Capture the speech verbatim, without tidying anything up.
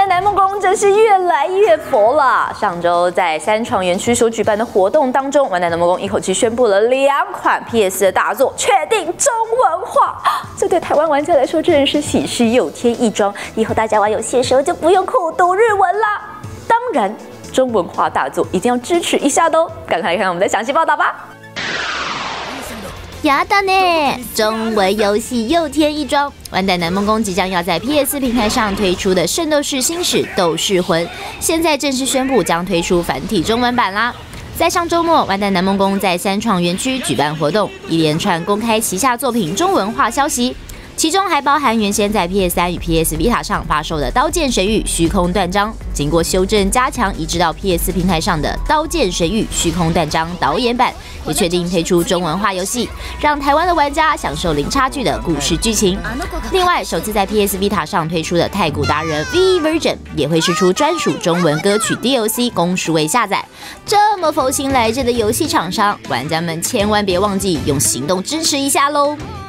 南梦宫真是越来越佛了。上周在三创园区所举办的活动当中，完蛋南梦宫一口气宣布了两款 P S 的大作确定中文化，这对台湾玩家来说真的是喜事又添一桩。以后大家玩游戏的时候就不用苦读日文啦。当然，中文化大作一定要支持一下的哦。赶快来看我们的详细报道吧。 呀的呢，中文游戏又添一桩。完蛋南梦宫即将要在 P S 平台上推出的《圣斗士星矢斗士魂》，现在正式宣布将推出繁体中文版啦。在上周末，完蛋南梦宫在三创园区举办活动，一连串公开旗下作品中文化消息。 其中还包含原先在 P S 三 与 P S Vita 上发售的《刀剑神域：虚空断章》，经过修正加强，移植到 P S 平台上的《刀剑神域：虚空断章》导演版，也确定推出中文化游戏，让台湾的玩家享受零差距的故事剧情。另外，首次在 P S Vita 上推出的《太鼓达人 V Version》也会释出专属中文歌曲 D L C 供数位下载。这么佛心来着的游戏厂商，玩家们千万别忘记用行动支持一下喽！